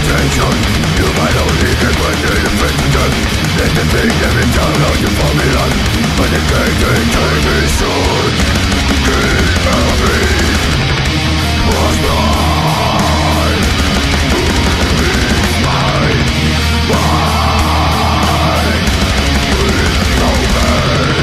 attention. You might only get when they defend them. Let them think them in town on your formula. But the time is short. Keep on me. Was mine. Who is mine? Why? With no man.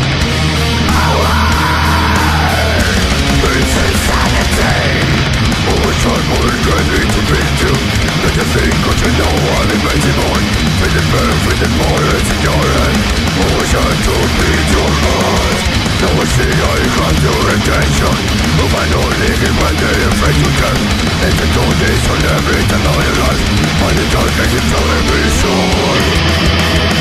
It's insanity. Which one would get me to be you? Let you think what you know I'm invincible. With the perfect and more it's in your hand. Wish I could beat your heart. Now I see I got your attention. Whom I know living when they're afraid to come. And the dawn is on everything all your life. Find the dark and it's all every soul.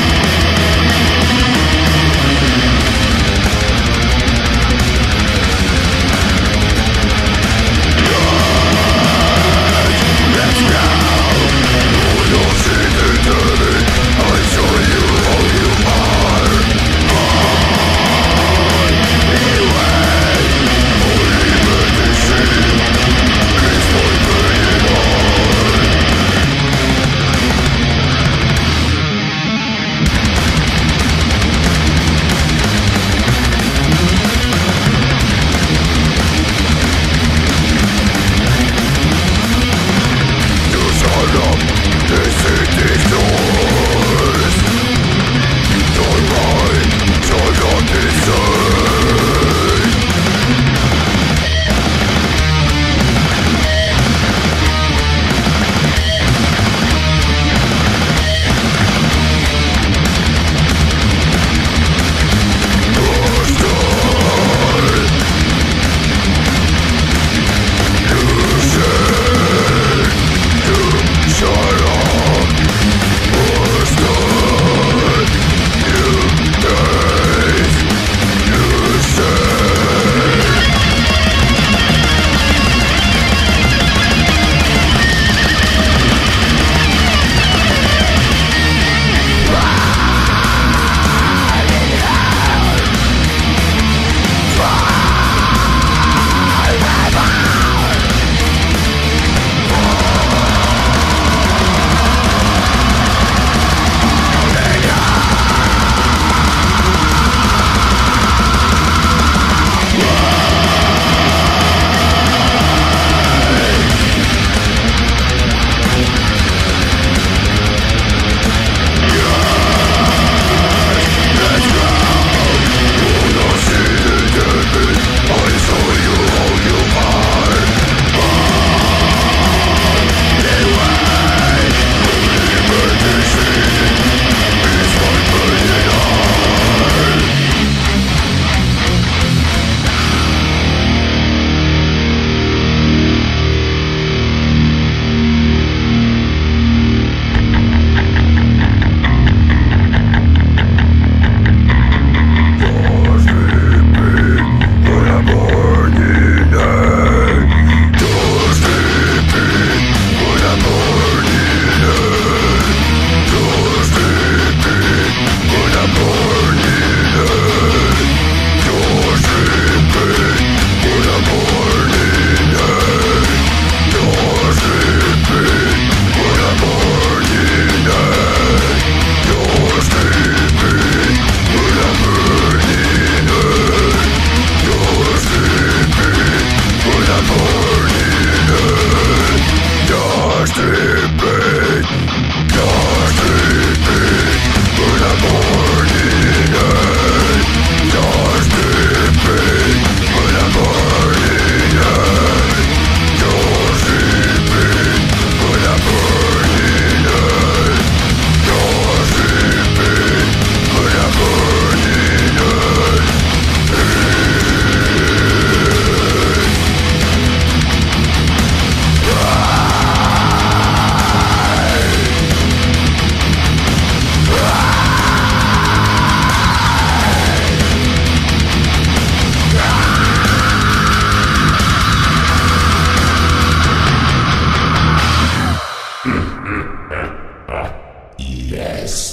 Yes.